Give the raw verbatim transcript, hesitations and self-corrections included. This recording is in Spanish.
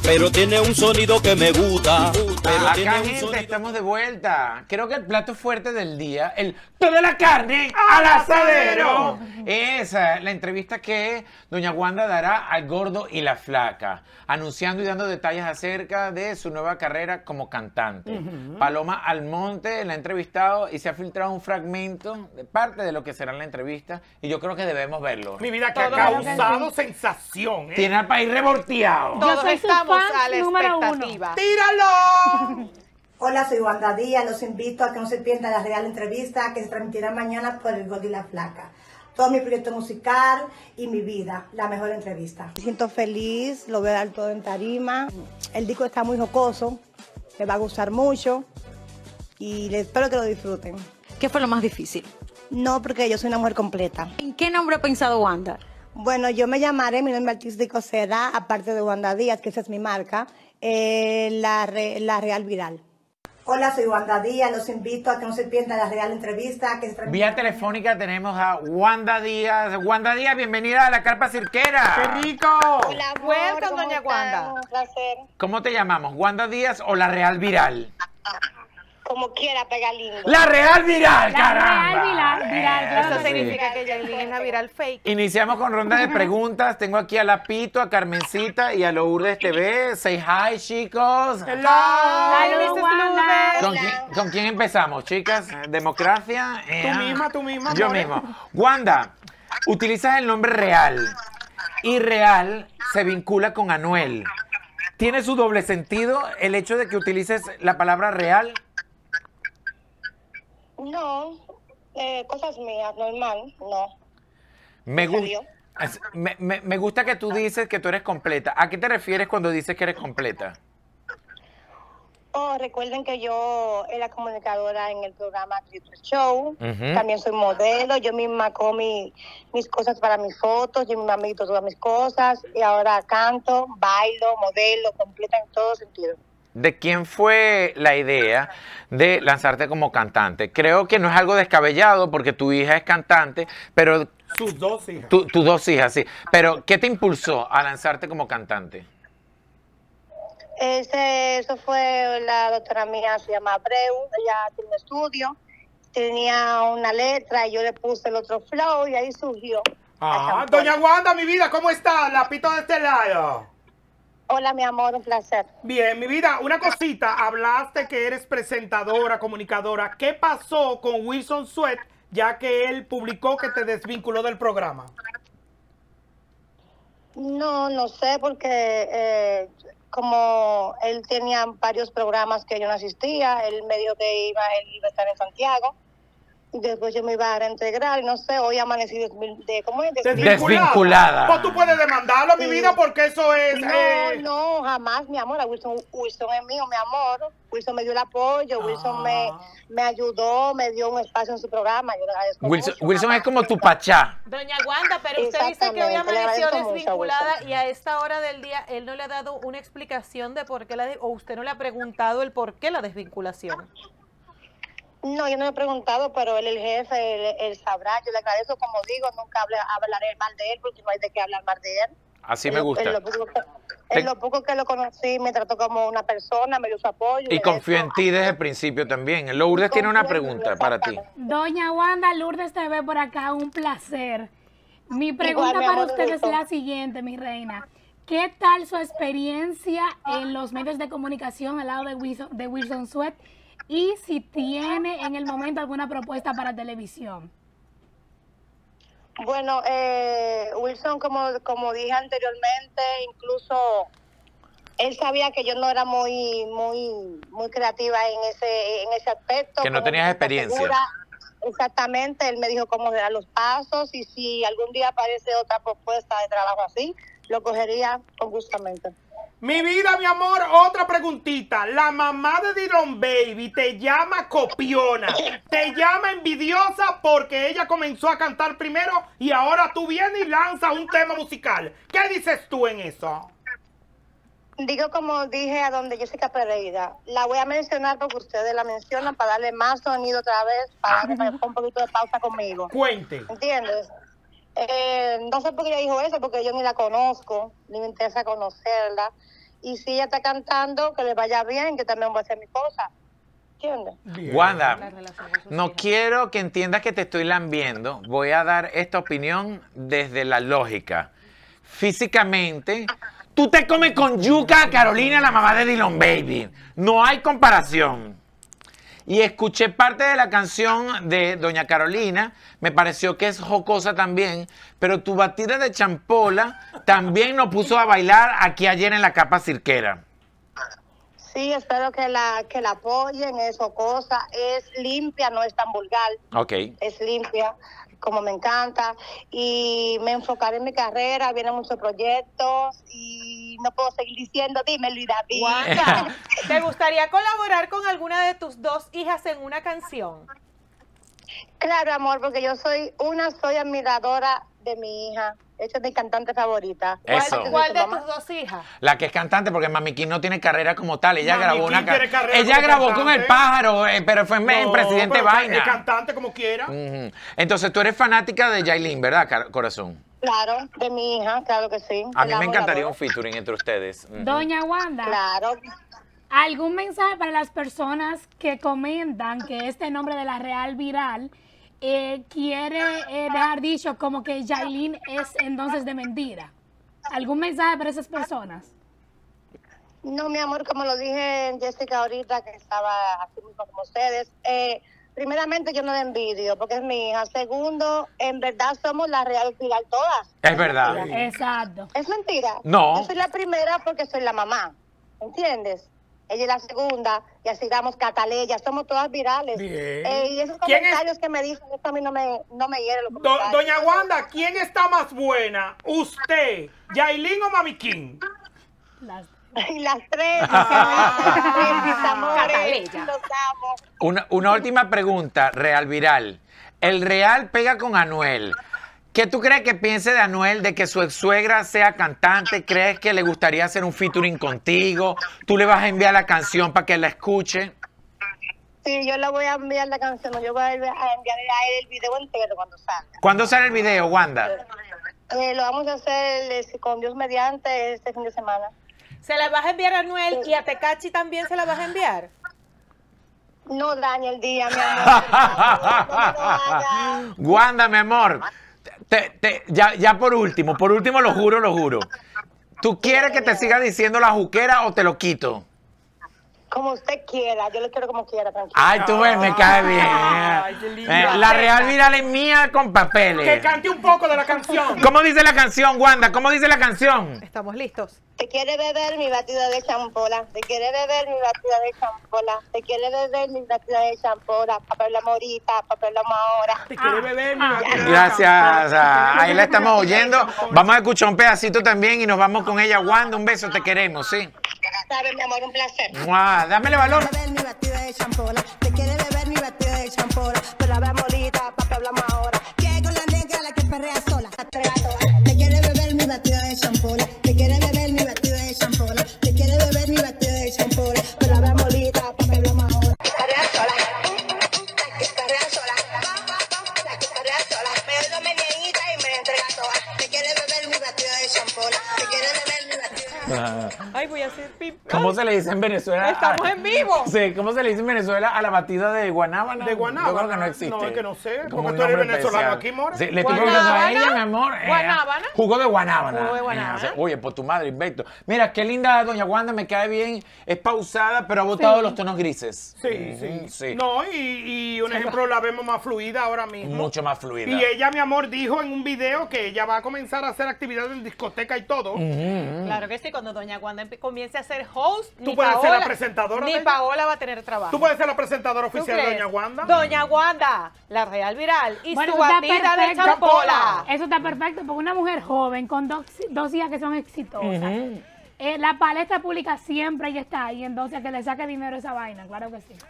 pero tiene un sonido que me gusta. Pero Acá, tiene un gente, sonido... estamos de vuelta. Creo que el plato fuerte del día, el toda la carne al asadero, es eh, la entrevista que doña Wanda dará al gordo y la flaca, anunciando y dando detalles acerca de su nueva carrera como cantante. Uh-huh. Paloma Almonte la ha entrevistado y se ha filtrado un fragmento de parte de lo que será la entrevista y yo creo que debemos verlo. Mi vida, que ha causado sensación, ¿eh? Tiene al país revolteado. Todos estamos fan a la expectativa. ¡Tíralo! Hola, soy Wanda Díaz. Los invito a que no se pierdan la real entrevista que se transmitirá mañana por El Gordo y la Flaca. Todo mi proyecto musical y mi vida, la mejor entrevista. Me siento feliz, lo voy a dar todo en tarima. El disco está muy jocoso, me va a gustar mucho y les espero que lo disfruten. ¿Qué fue lo más difícil? No, porque yo soy una mujer completa. ¿En qué nombre ha pensado Wanda? Bueno, yo me llamaré, mi nombre artístico será, aparte de Wanda Díaz, que esa es mi marca, eh, la, Re, la Real Viral. Hola, soy Wanda Díaz. Los invito a que no se pierdan la real entrevista. Que se Vía telefónica tenemos a Wanda Díaz. Wanda Díaz, bienvenida a la Carpa Cirquera. ¡Qué rico! Hola, amor, Welcome, doña Wanda. Un placer. ¿Cómo te llamamos? ¿Wanda Díaz o la Real Viral? Como quiera, pega lindo. ¡La Real Viral, La caramba! Real Viral, viral, Eh, Eso sí. significa que Yailin es la viral fake. Iniciamos con ronda de preguntas. Tengo aquí a la Pito, a Carmencita y a Lourdes T V. Say hi, chicos. ¡Hello! Saludos, Wanda. ¿Con quién, ¿Con quién empezamos, chicas? ¿Democracia? Eh, Tú misma, tú misma. Yo amor. mismo. Wanda, utilizas el nombre Real y Real se vincula con Anuel. ¿Tiene su doble sentido el hecho de que utilices la palabra Real? No, eh, cosas mías, normal, no. Me, gu ¿Salió? me, me, me gusta que tú dices que tú eres completa. ¿A qué te refieres cuando dices que eres completa? Oh, recuerden que yo era comunicadora en el programa Twitter Show. Uh-huh. También soy modelo. Yo misma hago mi, mis cosas para mis fotos. Yo misma medito todas mis cosas. Y ahora canto, bailo, modelo, completa en todo sentido. ¿De quién fue la idea de lanzarte como cantante? Creo que no es algo descabellado porque tu hija es cantante, pero... Sus dos hijas. Tu, tus dos hijas, sí. Pero, ¿qué te impulsó a lanzarte como cantante? Ese, eso fue la doctora mía, se llama Abreu. Ella tiene un estudio, tenía una letra y yo le puse el otro flow y ahí surgió. Ah, doña Wanda, mi vida, ¿cómo está? La Pito de este lado. Hola, mi amor, un placer. Bien, mi vida, una cosita. Hablaste que eres presentadora, comunicadora. ¿Qué pasó con Wilson Sweat, ya que él publicó que te desvinculó del programa? No, no sé, porque eh, como él tenía varios programas que yo no asistía, él me dijo que iba, él iba a estar en Santiago. Y después yo me iba a reintegrar, y no sé, hoy amanecí de, de ¿cómo es? Desvinculada. Pues tú puedes demandarlo, Sí. mi vida, porque eso es... No, eh... no, jamás, mi amor. Wilson, Wilson es mío, mi amor. Wilson me dio el apoyo, Wilson Ah. me, me ayudó, me dio un espacio en su programa. Yo le agradezco Wilson, mucho, Wilson jamás. es como tu pachá. Doña Wanda, pero usted dice que hoy Exactamente, le amaneció agradezco mucho, desvinculada Wilson. y a esta hora del día él no le ha dado una explicación de por qué la... de- o usted no le ha preguntado el por qué la desvinculación. No, yo no le he preguntado, pero él es el jefe, él, él sabrá. Yo le agradezco, como digo, nunca hable, hablaré mal de él porque no hay de qué hablar mal de él. Así En me lo- gusta. En lo, poco que, en lo poco que lo conocí, me trató como una persona, me dio su apoyo. Y de confío eso. en ti desde el principio también. Lourdes tiene una pregunta para ti. Doña Wanda, Lourdes T V por acá, un placer. Mi pregunta Igual, mi para amor, usted es gusto. la siguiente, mi reina. ¿Qué tal su experiencia en los medios de comunicación al lado de Wilson, de Wilson Sweat? Y si tiene en el momento alguna propuesta para televisión. Bueno, eh, Wilson, como, como dije anteriormente, incluso él sabía que yo no era muy muy muy creativa en ese en ese aspecto. Que no como tenías muy experiencia. segura. Exactamente, él me dijo cómo eran los pasos y si algún día aparece otra propuesta de trabajo así, lo cogería con gustamente. Mi vida, mi amor, otra preguntita. La mamá de Dylan Baby te llama copiona, te llama envidiosa porque ella comenzó a cantar primero y ahora tú vienes y lanzas un tema musical. ¿Qué dices tú en eso? Digo como dije a donde Jessica Pereira, la voy a mencionar porque ustedes la mencionan para darle más sonido otra vez, para darle un poquito de pausa conmigo. Cuente. ¿Entiendes? Eh, no sé por qué ella dijo eso, porque yo ni la conozco, ni me interesa conocerla. Y si ella está cantando, que le vaya bien, que también voy a hacer mi cosa. ¿Entiendes? Wanda, La relación con sus no hijas. quiero que entiendas que te estoy lambiendo. Voy a dar esta opinión desde la lógica. Físicamente, tú te comes con yuca a Carolina, la mamá de Dylan Baby. No hay comparación. Y escuché parte de la canción de Doña Carolina, me pareció que es jocosa también, pero tu batida de champola también nos puso a bailar aquí ayer en la Capa Cirquera. Sí, espero que la, que la apoyen, eso cosa. Es limpia, no es tan vulgar. Ok. Es limpia, como me encanta. Y me enfocaré en mi carrera, vienen muchos proyectos y no puedo seguir diciendo, dime Luis David. Wanda, ¿te gustaría colaborar con alguna de tus dos hijas en una canción? Claro, amor, porque yo soy una, soy admiradora de mi hija. Esa es mi cantante favorita. Eso. ¿Cuál, cuál de tus dos hijas? La que es cantante, porque Mami King no tiene carrera como tal. Ella Mami grabó King una ca- tiene carrera Ella como grabó cantante. con el pájaro, eh, pero fue en No, Presidente pero Vaina. Es cantante como quiera. Ujú. Entonces tú eres fanática de Yailin, ¿verdad, car- corazón? Claro, de mi hija, claro que sí. A mí La me amo y la encantaría un adoro. featuring entre ustedes. Ujú. Doña Wanda, Claro. ¿algún mensaje para las personas que comentan que este nombre de la Real Viral eh, quiere eh, dejar dicho como que Yailin es entonces de mentira? ¿Algún mensaje para esas personas? No, mi amor, como lo dije Jessica ahorita, que estaba así mismo como ustedes. Eh, primeramente, yo no le envidio, porque es mi hija. Segundo, en verdad somos la Real Viral todas. Es verdad. mentira. Exacto. Es mentira. No. Yo soy la primera porque soy la mamá. ¿Entiendes? Ella es la segunda, y así damos Cataleya, somos todas virales. Bien. Eh, y esos ¿Quién es- comentarios que me dicen, eso a mí no me, no me hieren los Do- comentarios. Doña Wanda, ¿quién está más buena? ¿Usted, Yailin o Mami King? Las- Y las tres, mis amores, Cataleya. los amo. Una, una última pregunta, Real Viral. El Real pega con Anuel. ¿Qué tú crees que piense de Anuel, de que su ex suegra sea cantante? ¿Crees que le gustaría hacer un featuring contigo? ¿Tú le vas a enviar la canción para que la escuche? Sí, yo le voy a enviar la canción, yo voy a enviarle a él el video entero cuando salga. ¿Cuándo sale el video, Wanda? Eh, lo vamos a hacer eh, con Dios mediante este fin de semana. ¿Se la vas a enviar a Anuel y a Tecachi también se la vas a enviar? No dañe el día, mi amor. No, no me lo haga. Wanda, mi amor, te- te- ya, ya por último, por último lo juro, lo juro. ¿Tú quieres que te siga diciendo la juquera o te lo quito? Como usted quiera, yo lo quiero como quiera, tranquilo. Ay, tú ves, me cae bien. Ay, qué linda. Eh, la Real Viral es mía con Que papeles. cante un poco de la canción. ¿Cómo dice la canción, Wanda? ¿Cómo dice la canción? Estamos listos. Te quiere beber mi batida de champola, te quiere beber mi batida de champola, te quiere beber mi batida de champola, papel la morita, papel la ahora. Te quiere beber mi batida de Gracias. champán. Ahí la estamos oyendo. Vamos a escuchar un pedacito también y nos vamos con ella. Wanda, un beso, te queremos, ¿sí? Sabes, mi amor, un placer. Mua, dámele valor. beber mi batida de champola, te quiere beber mi batida de champola, pero la molita, pa' que hablamos ahora. Que con la negra la que perrea sola, te quiere beber mi batida de champola, te quiere beber mi batida de champola, te quiere beber mi batida de champola, pero la molita, pa' que hablamos ahora. Perrea sola, la que perrea sola, la que perrea sola, me doy dos meneaditas y me entrega toda. Te quiere beber mi batida de champola, te quiere beber mi batida de Ay, voy a hacer pip. ¿Cómo se le dice en Venezuela? Estamos en vivo. Sí, ¿cómo se le dice en Venezuela a la batida de guanábana? ¿De guanábana? Yo creo que no existe. No, es que no sé, Como porque un tú eres nombre venezolano especial. aquí, more. Sí, le estoy preguntando a ¿Guanábana? ella, mi amor. eh, ¿Guanábana? Jugo de guanábana. Jugo de guanábana. Eh, Oye, por tu madre, invento. Mira, qué linda doña Wanda, me cae bien. Es pausada, pero ha botado los tonos grises. Sí, Ujú, sí, sí. No, y, y un ejemplo, la vemos más fluida ahora mismo. Mucho más fluida. Y ella, mi amor, dijo en un video que ella va a comenzar a hacer actividades en discoteca y todo. Claro que sí, cuando doña Wanda empe- comience a ser host, Tú ni puedes ser Paola, la presentadora ni de ella. Paola va a tener trabajo. Tú puedes ser la presentadora ¿Tú oficial de crees? Doña Wanda. Doña Wanda, la Real Viral y Bueno, su eso está batida de perfecto. champola. Eso está perfecto porque una mujer joven con dos, dos hijas que son exitosas. Eh, la palestra pública siempre ella está ahí, entonces que le saque dinero a esa vaina, claro que sí.